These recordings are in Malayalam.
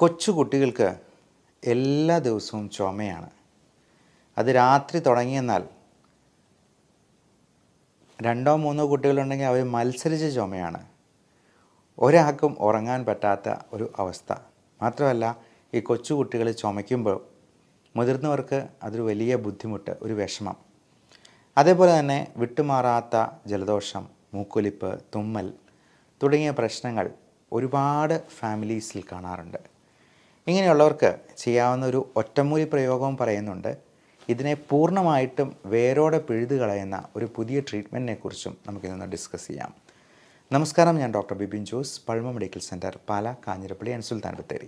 കൊച്ചു കുട്ടികൾക്ക് എല്ലാ ദിവസവും ചുമയാണ്. അത് രാത്രി തുടങ്ങിയെന്നാൽ രണ്ടോ മൂന്നോ കുട്ടികളുണ്ടെങ്കിൽ അവർ മത്സരിച്ച ചുമയാണ്. ഒരാൾക്കും ഉറങ്ങാൻ പറ്റാത്ത ഒരു അവസ്ഥ. മാത്രമല്ല, ഈ കൊച്ചു കുട്ടികൾ ചുമയ്ക്കുമ്പോൾ മുതിർന്നവർക്ക് അതൊരു വലിയ ബുദ്ധിമുട്ട്, ഒരു വിഷമം. അതേപോലെ തന്നെ വിട്ടുമാറാത്ത ജലദോഷം, മൂക്കൊലിപ്പ്, തുമ്മൽ തുടങ്ങിയ പ്രശ്നങ്ങൾ ഒരുപാട് ഫാമിലീസിൽ കാണാറുണ്ട്. ഇങ്ങനെയുള്ളവർക്ക് ചെയ്യാവുന്ന ഒരു ഒറ്റമൂലി പ്രയോഗവും പറയുന്നുണ്ട്. ഇതിനെ പൂർണ്ണമായിട്ടും വേരോടെ പിഴുതു കളയുന്ന ഒരു പുതിയ ട്രീറ്റ്മെൻറ്റിനെ കുറിച്ചും നമുക്കിന്ന് ഡിസ്കസ് ചെയ്യാം. നമസ്കാരം, ഞാൻ doctor Bipin Jose, Pazhama medical centre, Pala, Kanjirappally and Sultan Bathery.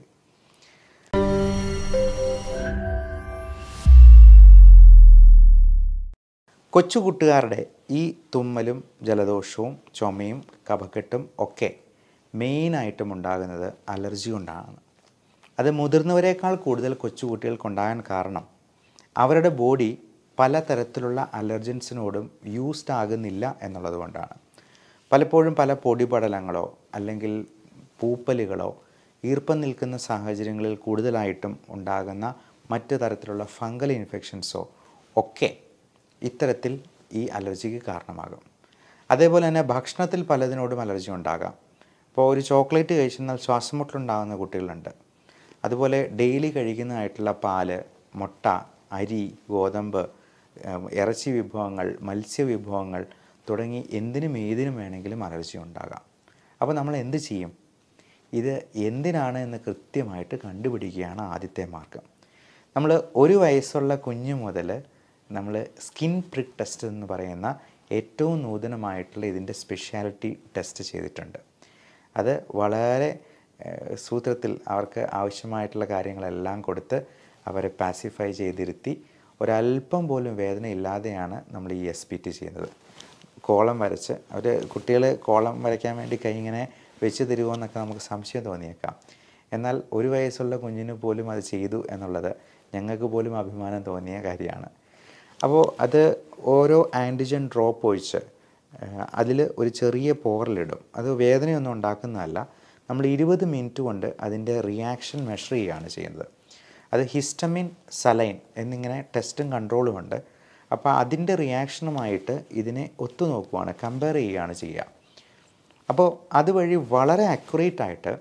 കൊച്ചുകുട്ടുകാരുടെ ഈ തുമ്മലും ജലദോഷവും ചുമയും കഫക്കെട്ടും ഒക്കെ മെയിനായിട്ടും ഉണ്ടാകുന്നത് അലർജി കൊണ്ടാണ്. അത് മുതിർന്നവരെക്കാൾ കൂടുതൽ കൊച്ചുകുട്ടികൾക്കുണ്ടാകാൻ കാരണം അവരുടെ ബോഡി പലതരത്തിലുള്ള അലർജൻസിനോടും യൂസ്ഡ് ആകുന്നില്ല എന്നുള്ളത് കൊണ്ടാണ്. പലപ്പോഴും പല പൊടിപടലങ്ങളോ അല്ലെങ്കിൽ പൂപ്പലുകളോ ഈർപ്പം നിൽക്കുന്ന സാഹചര്യങ്ങളിൽ കൂടുതലായിട്ടും ഉണ്ടാകുന്ന മറ്റു തരത്തിലുള്ള ഫംഗൽ ഇൻഫെക്ഷൻസോ ഒക്കെ ഇത്തരത്തിൽ ഈ അലർജിക്ക് കാരണമാകും. അതേപോലെ തന്നെ ഭക്ഷണത്തിൽ പലതിനോടും അലർജി ഉണ്ടാകാം. ഇപ്പോൾ ഒരു ചോക്ലേറ്റ് കഴിച്ചെന്നാൽ ശ്വാസം മുട്ടലുണ്ടാകുന്ന കുട്ടികളുണ്ട്. അതുപോലെ ഡെയിലി കഴിക്കുന്നതായിട്ടുള്ള പാല്, മുട്ട, അരി, ഗോതമ്പ്, ഇറച്ചി വിഭവങ്ങൾ, മത്സ്യവിഭവങ്ങൾ തുടങ്ങി എന്തിനും ഏതിനും വേണമെങ്കിലും അലർജി ഉണ്ടാകാം. അപ്പോൾ നമ്മൾ എന്ത് ചെയ്യും? ഇത് എന്തിനാണ് എന്ന് കൃത്യമായിട്ട് കണ്ടുപിടിക്കുകയാണ് ആദ്യത്തെ മാർഗം. നമ്മൾ 1 വയസ്സുള്ള കുഞ്ഞു മുതൽ നമ്മൾ സ്കിൻ പ്രിക്ക് ടെസ്റ്റ് എന്ന് പറയുന്ന ഏറ്റവും നൂതനമായിട്ടുള്ള ഇതിൻ്റെ സ്പെഷ്യാലിറ്റി ടെസ്റ്റ് ചെയ്തിട്ടുണ്ട്. അത് വളരെ സൂത്രത്തിൽ അവർക്ക് ആവശ്യമായിട്ടുള്ള കാര്യങ്ങളെല്ലാം കൊടുത്ത് അവരെ പാസിഫൈ ചെയ്തിരുത്തി ഒരല്പം പോലും വേദന ഇല്ലാതെയാണ് നമ്മൾ ഈ SPT ചെയ്യുന്നത്. കോളം വരച്ച് കുട്ടികൾ കോളം വരയ്ക്കാൻ വേണ്ടി കൈ ഇങ്ങനെ വെച്ച് തരുമോ എന്നൊക്കെ നമുക്ക് സംശയം തോന്നിയേക്കാം. എന്നാൽ 1 വയസ്സുള്ള കുഞ്ഞിന് പോലും അത് ചെയ്തു എന്നുള്ളത് ഞങ്ങൾക്ക് പോലും അഭിമാനം തോന്നിയ കാര്യമാണ്. അപ്പോൾ അത് ഓരോ ആൻറ്റിജൻ ഡ്രോപ്പ് ഒഴിച്ച് അതിൽ ഒരു ചെറിയ പോറലിടും. അത് വേദനയൊന്നും ഉണ്ടാക്കുന്നതല്ല. നമ്മൾ 20 മിനിറ്റ് കൊണ്ട് അതിൻ്റെ റിയാക്ഷൻ മെഷർ ചെയ്യുകയാണ് ചെയ്യുന്നത്. അത് ഹിസ്റ്റമിൻ, സലൈൻ എന്നിങ്ങനെ ടെസ്റ്റും കൺട്രോളും ഉണ്ട്. അപ്പോൾ അതിൻ്റെ റിയാക്ഷനുമായിട്ട് ഇതിനെ ഒത്തുനോക്കുകയാണ്, കമ്പയർ ചെയ്യുകയാണ് ചെയ്യുക. അപ്പോൾ അതുവഴി വളരെ അക്യുറേറ്റായിട്ട്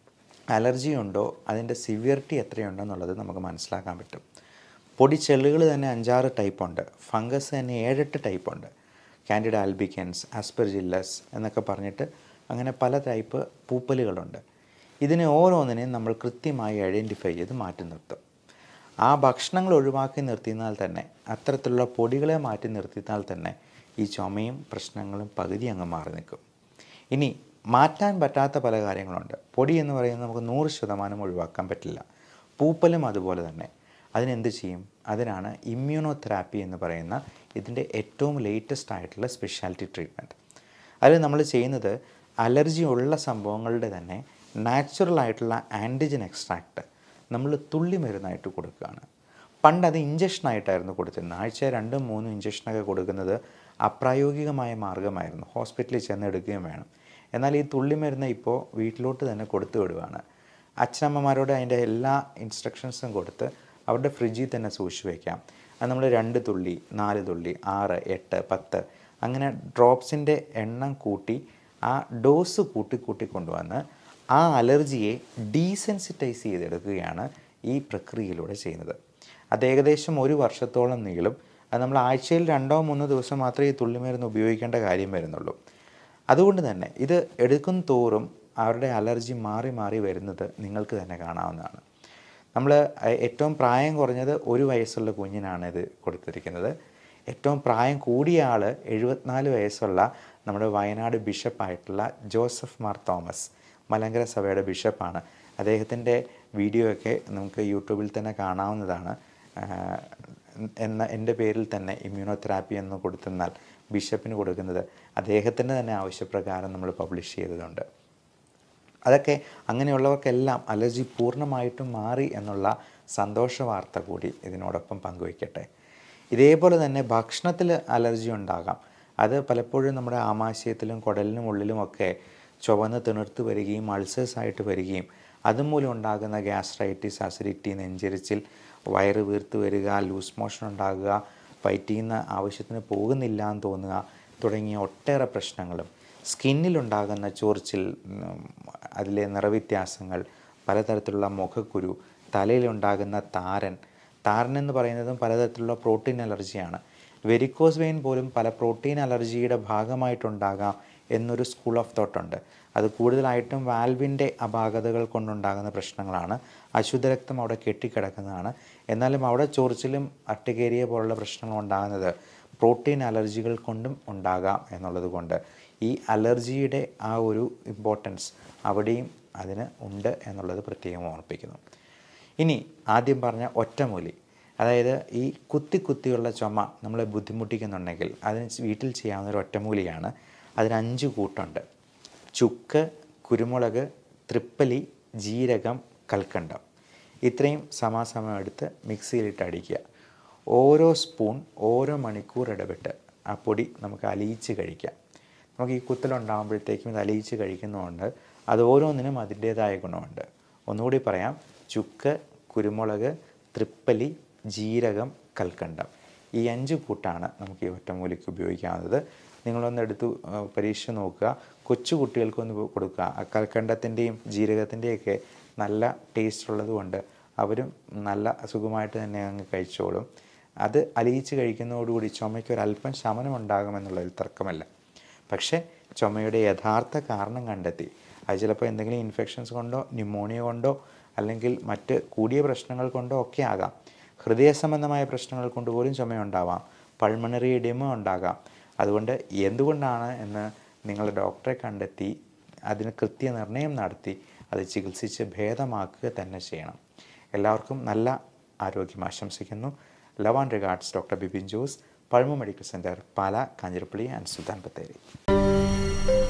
അലർജി ഉണ്ടോ, അതിൻ്റെ സിവിയറിറ്റി എത്രയുണ്ടെന്നുള്ളത് നമുക്ക് മനസ്സിലാക്കാൻ പറ്റും. പൊടിച്ചെള്ളുകൾ തന്നെ 5-6 ടൈപ്പുണ്ട്. ഫംഗസ് തന്നെ 7-8 ടൈപ്പുണ്ട്. കാൻഡിഡ ആൽബിക്കൻസ്, ആസ്പെർജില്ലസ് എന്നൊക്കെ പറഞ്ഞിട്ട് അങ്ങനെ പല ടൈപ്പ് പൂപ്പലുകളുണ്ട്. ഇതിനെ ഓരോന്നിനെയും നമ്മൾ കൃത്യമായി ഐഡൻറ്റിഫൈ ചെയ്ത് മാറ്റി നിർത്തും. ആ ഭക്ഷണങ്ങൾ ഒഴിവാക്കി നിർത്തിയാൽ തന്നെ, അത്തരത്തിലുള്ള പൊടികളെ മാറ്റി നിർത്തിയാൽ തന്നെ ഈ ചുമയും പ്രശ്നങ്ങളും പകുതി അങ്ങ് മാറി നിൽക്കും. ഇനി മാറ്റാൻ പറ്റാത്ത പല കാര്യങ്ങളുണ്ട്. പൊടി എന്ന് പറയുന്നത് നമുക്ക് 100% ഒഴിവാക്കാൻ പറ്റില്ല. പൂപ്പലും അതുപോലെ തന്നെ. അതിനെന്ത് ചെയ്യും? അതിനാണ് ഇമ്മ്യൂണോതെറാപ്പി എന്ന് പറയുന്ന ഇതിൻ്റെ ഏറ്റവും ലേറ്റസ്റ്റ് ആയിട്ടുള്ള സ്പെഷ്യാലിറ്റി ട്രീറ്റ്മെൻറ്റ്. അതിൽ നമ്മൾ ചെയ്യുന്നത് അലർജി ഉള്ള സംഭവങ്ങളുടെ തന്നെ നാച്ചുറലായിട്ടുള്ള ആൻറ്റിജൻ എക്സ്ട്രാക്റ്റ് നമ്മൾ തുള്ളി മരുന്നായിട്ട് കൊടുക്കുകയാണ്. പണ്ട് അത് ഇഞ്ചക്ഷനായിട്ടായിരുന്നു കൊടുത്തിരുന്നത്. ആഴ്ച 2-3 ഇഞ്ചക്ഷനൊക്കെ കൊടുക്കുന്നത് അപ്രായോഗികമായ മാർഗ്ഗമായിരുന്നു. ഹോസ്പിറ്റലിൽ ചെന്ന് എടുക്കുകയും വേണം. എന്നാൽ ഈ തുള്ളി മരുന്ന് ഇപ്പോൾ വീട്ടിലോട്ട് തന്നെ കൊടുത്തു വിടുകയാണ്. അച്ഛനമ്മമാരോട് അതിൻ്റെ എല്ലാ ഇൻസ്ട്രക്ഷൻസും കൊടുത്ത് അവരുടെ ഫ്രിഡ്ജിൽ തന്നെ സൂക്ഷിച്ച് വയ്ക്കാം. അത് നമ്മൾ 2 തുള്ളി, 4 തുള്ളി, 6, 8, 10 അങ്ങനെ ഡ്രോപ്സിൻ്റെ എണ്ണം കൂട്ടി ആ ഡോസ് കൂട്ടി കൊണ്ടുവന്ന് ആ അലർജിയെ ഡീസെൻസിറ്റൈസ് ചെയ്തെടുക്കുകയാണ് ഈ പ്രക്രിയയിലൂടെ ചെയ്യുന്നത്. അത് ഏകദേശം 1 വർഷത്തോളം നീളും. അത് നമ്മൾ ആഴ്ചയിൽ 2-3 ദിവസം മാത്രമേ ഈ തുള്ളിമരുന്ന് ഉപയോഗിക്കേണ്ട കാര്യം വരുന്നുള്ളൂ. അതുകൊണ്ട് തന്നെ ഇത് എടുക്കും തോറും അവരുടെ അലർജി മാറി മാറി വരുന്നത് നിങ്ങൾക്ക് തന്നെ കാണാവുന്നതാണ്. നമ്മൾ ഏറ്റവും പ്രായം കുറഞ്ഞത് 1 വയസ്സുള്ള കുഞ്ഞിനാണ് ഇത് കൊടുത്തിരിക്കുന്നത്. ഏറ്റവും പ്രായം കൂടിയ ആൾ 74 വയസ്സുള്ള നമ്മുടെ വയനാട് ബിഷപ്പായിട്ടുള്ള ജോസഫ് മാർ തോമസ്, മലങ്കര സഭയുടെ ബിഷപ്പാണ്. അദ്ദേഹത്തിൻ്റെ വീഡിയോ ഒക്കെ നമുക്ക് യൂട്യൂബിൽ തന്നെ കാണാവുന്നതാണ്. എൻ്റെ പേരിൽ തന്നെ ഇമ്മ്യൂണോതെറാപ്പി എന്ന് കൊടുത്തെന്നാൽ ബിഷപ്പിന് കൊടുക്കുന്നത് അദ്ദേഹത്തിൻ്റെ തന്നെ ആവശ്യപ്രകാരം നമ്മൾ പബ്ലിഷ് ചെയ്തതുണ്ട്. അതൊക്കെ അങ്ങനെയുള്ളവർക്കെല്ലാം അലർജി പൂർണ്ണമായിട്ടും മാറി എന്നുള്ള സന്തോഷ വാർത്ത കൂടി ഇതിനോടൊപ്പം പങ്കുവയ്ക്കട്ടെ. ഇതേപോലെ തന്നെ ഭക്ഷണത്തിൽ അലർജി ഉണ്ടാകാം. അത് പലപ്പോഴും നമ്മുടെ ആമാശയത്തിലും കുടലിനും ഉള്ളിലുമൊക്കെ ചുവന്ന് തിണർത്ത് വരികയും അൾസേഴ്സായിട്ട് വരികയും അതുമൂലം ഉണ്ടാകുന്ന ഗ്യാസ്ട്രൈറ്റിസ്, അസിഡിറ്റി, നെഞ്ചെരിച്ചിൽ, വയറ് വീർത്ത് വരിക, ലൂസ് മോഷൻ ഉണ്ടാകുക, വയറ്റിൽ നിന്ന് ആവശ്യത്തിന് പോകുന്നില്ല എന്ന് തോന്നുക തുടങ്ങിയ ഒട്ടേറെ പ്രശ്നങ്ങളും, സ്കിന്നിലുണ്ടാകുന്ന ചൊറിച്ചിൽ, അതിലെ നിറവ്യത്യാസങ്ങൾ, പലതരത്തിലുള്ള മുഖക്കുരു, തലയിലുണ്ടാകുന്ന താരൻ എന്ന് പറയുന്നതും പലതരത്തിലുള്ള പ്രോട്ടീൻ അലർജിയാണ്. വെരിക്കോസ് വെയിൻ പോലും പല പ്രോട്ടീൻ അലർജിയുടെ ഭാഗമായിട്ടുണ്ടാകാം എന്നൊരു സ്കൂൾ ഓഫ് തോട്ടുണ്ട്. അത് കൂടുതലായിട്ടും വാൽവിൻ്റെ അപാകതകൾ കൊണ്ടുണ്ടാകുന്ന പ്രശ്നങ്ങളാണ്. അശുദ്ധരക്തം അവിടെ കെട്ടിക്കിടക്കുന്നതാണ്. എന്നാലും അവിടെ ചൊറിച്ചിലും അർട്ടിക്കേരിയ പോലുള്ള പ്രശ്നങ്ങൾ ഉണ്ടാകുന്നത് പ്രോട്ടീൻ അലർജികൾ കൊണ്ടും ഉണ്ടാകാം എന്നുള്ളത് കൊണ്ട് ഈ അലർജിയുടെ ആ ഒരു ഇമ്പോർട്ടൻസ് അവിടെയും അതിന് ഉണ്ട് എന്നുള്ളത് പ്രത്യേകം ഓർമ്മിപ്പിക്കുന്നു. ഇനി ആദ്യം പറഞ്ഞ ഒറ്റമൂലി, അതായത് ഈ കുത്തിയുള്ള ചുമ നമ്മളെ ബുദ്ധിമുട്ടിക്കുന്നുണ്ടെങ്കിൽ അതിന് വീട്ടിൽ ചെയ്യാവുന്ന ഒരു ഒറ്റമൂലിയാണ്. അതിന് 5 കൂട്ടുണ്ട്: ചുക്ക്, കുരുമുളക്, തൃപ്പലി, ജീരകം, കൽക്കണ്ടം. ഇത്രയും സമാസമം എടുത്ത് മിക്സിയിലിട്ട് അടിക്കുക. ഓരോ സ്പൂൺ ഓരോ മണിക്കൂർ ഇടവിട്ട് ആ പൊടി നമുക്ക് അലിയിച്ച് കഴിക്കാം. നമുക്ക് ഈ കുത്തലുണ്ടാകുമ്പോഴത്തേക്കും ഇത് അലിയിച്ച് കഴിക്കുന്നതുകൊണ്ട് അത് ഓരോന്നിനും അതിൻ്റേതായ ഗുണമുണ്ട്. ഒന്നുകൂടി പറയാം: ചുക്ക്, കുരുമുളക്, തൃപ്പലി, ജീരകം, കൽക്കണ്ടം. ഈ 5 കൂട്ടാണ് നമുക്ക് ഈ ഒറ്റമൂലിക്ക് ഉപയോഗിക്കാവുന്നത്. നിങ്ങളൊന്ന് എടുത്ത് പരീക്ഷിച്ച് നോക്കുക. കൊച്ചു കുട്ടികൾക്കൊന്ന് കൊടുക്കുക. കൽക്കണ്ടത്തിൻ്റെയും ജീരകത്തിൻ്റെയൊക്കെ നല്ല ടേസ്റ്റ് ഉള്ളതുകൊണ്ട് അവരും നല്ല സുഖമായിട്ട് തന്നെ അങ്ങ് കഴിച്ചോളും. അത് അലിയിച്ച് കഴിക്കുന്നതോടുകൂടി ചുമയ്ക്കൊരല്പം ശമനമുണ്ടാകുമെന്നുള്ളതിൽ തർക്കമല്ല. പക്ഷേ ചുമയുടെ യഥാർത്ഥ കാരണം കണ്ടെത്തി, അത് ചിലപ്പോൾ എന്തെങ്കിലും ഇൻഫെക്ഷൻസ് കൊണ്ടോ ന്യൂമോണിയ കൊണ്ടോ അല്ലെങ്കിൽ മറ്റ് കൂടിയ പ്രശ്നങ്ങൾ കൊണ്ടോ ഒക്കെ ആകാം. ഹൃദയ സംബന്ധമായ പ്രശ്നങ്ങൾ കൊണ്ട് പോലും ചുമയുണ്ടാവാം. പൾമണറി എഡിമ ഉണ്ടാകാം. അതുകൊണ്ട് എന്തുകൊണ്ടാണ് എന്ന് നിങ്ങൾ ഡോക്ടറെ കണ്ടെത്തി അതിന് കൃത്യനിർണയം നടത്തി അത് ചികിത്സിച്ച് ഭേദമാക്കുക തന്നെ ചെയ്യണം. എല്ലാവർക്കും നല്ല ആരോഗ്യം ആശംസിക്കുന്നു. Love and regards, doctor Bipin Jose, Pazhama medical centre, Pala, Kanjirappally and Sultan Bathery.